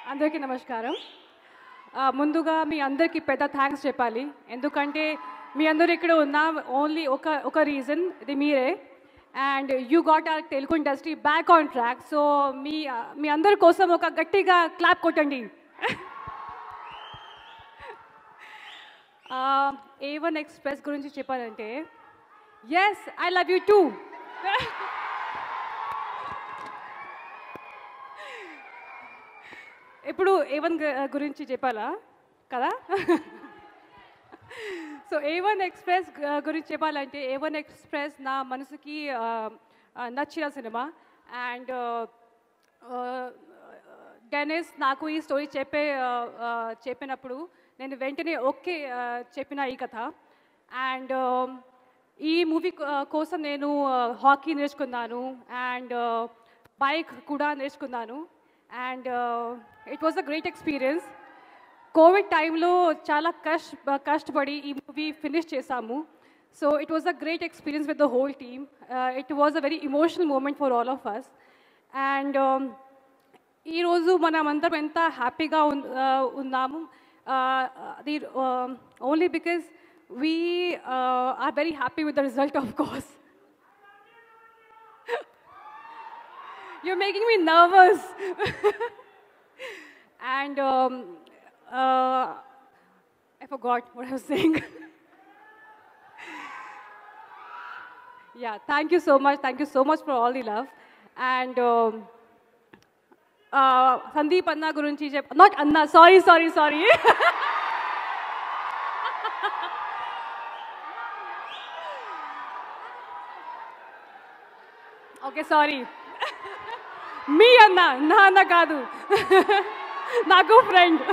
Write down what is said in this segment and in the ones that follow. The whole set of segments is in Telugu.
అందరికీ నమస్కారం. ముందుగా మీ అందరికీ పెద్ద థ్యాంక్స్ చెప్పాలి. ఎందుకంటే మీ అందరూ ఇక్కడ ఉన్న ఓన్లీ ఒక రీజన్, ఇది మీరే. And you got our Telugu industry back on track. So మీ అందరి కోసం ఒక గట్టిగా క్లాప్ కొట్టండి. A1 ఎక్స్ప్రెస్ గురించి చెప్పాలంటే, yes I love you too. ఇప్పుడు A1 గురించి చెప్పాలా కదా? సో A1 ఎక్స్ప్రెస్ గురించి చెప్పాలంటే, A1 ఎక్స్ప్రెస్ నా మనసుకి నచ్చిన సినిమా. అండ్ డెనిస్ నాకు ఈ స్టోరీ చెప్పినప్పుడు నేను వెంటనే ఓకే చెప్పిన ఈ కథ. అండ్ ఈ మూవీ కోసం నేను హాకీ నేర్చుకున్నాను అండ్ బైక్ కూడా నేర్చుకున్నాను. And it was a great experience. Covid టైంలో చాలా కష్టపడి ఈ మూవీ ఫినిష్ చేసాము. So it was a great experience with the whole team. It was a very emotional moment for all of us. And ఈరోజు మనమందరం ఎంత హ్యాపీగా ఉన్నాము, అది only because we are very happy with the result, of course. You're making me nervous. And I forgot what I was saying. Yeah, thank you so much. Thank you so much for all the love. And Sandeep Anna Gurunchi, not Anna, sorry. Okay sorry, మీ అన్న నా అన్న కాదు, నాకు ఫ్రెండ్.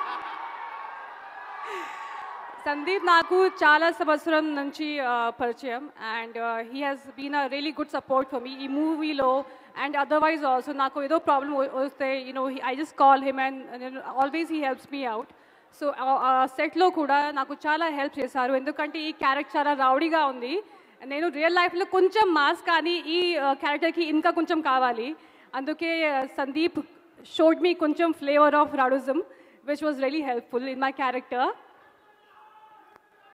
సందీప్ నాకు చాలా సంవత్సరం నుంచి పరిచయం. And he has been a really good support for me ఈ మూవీలో. అండ్ అదర్వైజ్ ఆల్సో నాకు ఏదో ప్రాబ్లం వస్తే I just call him and always he helps me out. So సెట్లో కూడా నాకు చాలా హెల్ప్ చేశారు. ఎందుకంటే ఈ క్యారెక్టర్ చాలా రౌడీగా ఉంది. నేను రియల్ లైఫ్లో కొంచెం మాస్, కానీ ఈ క్యారెక్టర్కి ఇంకా కొంచెం కావాలి. అందుకే సందీప్ షోడ్ మీ కొంచెం flavour of rowdyism, which was really helpful in my character.